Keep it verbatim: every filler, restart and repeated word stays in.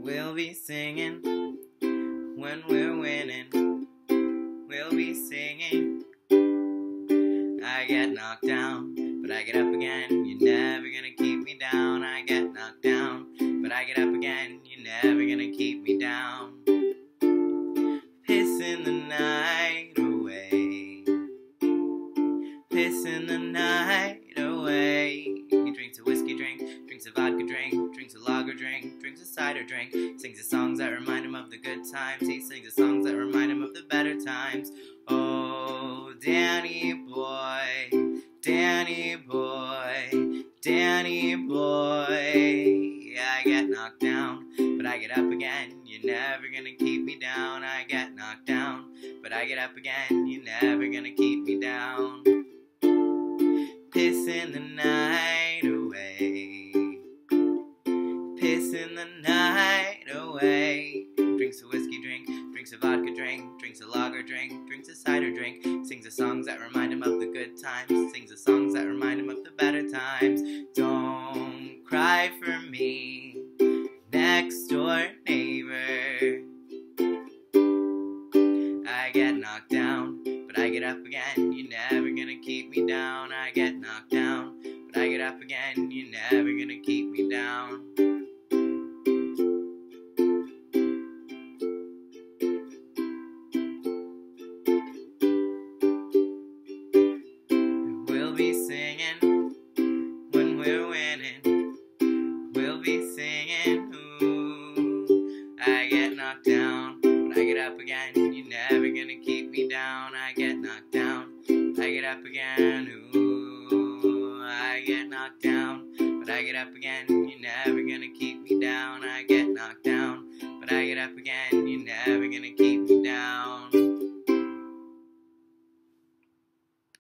We'll be singing when we're winning. We'll be singing. I get knocked down, but I get up again. You're never gonna keep me down. I get knocked down, but I get up again. You're never gonna keep me down. Pissing the night away. Pissing the night away. He drinks a whiskey drink, drinks a vodka drink, drinks a lager drink, drinks a cider drink, sings the songs that remind him of the good times. He sings the songs that remind him of the better times. Oh, Danny boy, Danny boy, Danny boy. I get knocked down, but I get up again. You're never gonna keep me down. I get knocked down, but I get up again. You're never gonna keep me down. Pissing the night away. Pissing the night away. Drinks a whiskey drink, drinks a vodka drink, drinks a lager drink, drinks a cider drink, sings the songs that remind him of the good times, sings the songs that remind him of the better times. Don't cry for me, next door neighbor. I get knocked down, but I get up again. You're never gonna keep me down. I get knocked down, but I get up again. You're never gonna keep me down. We'll be singing when we're winning. We'll be singing, ooh. I get knocked down, but I get up again. You're never gonna keep me down. I get knocked down, but I get up again, ooh. I get knocked down, but I get up again. You're never gonna keep me down. I get knocked down, but I get up again. You're never gonna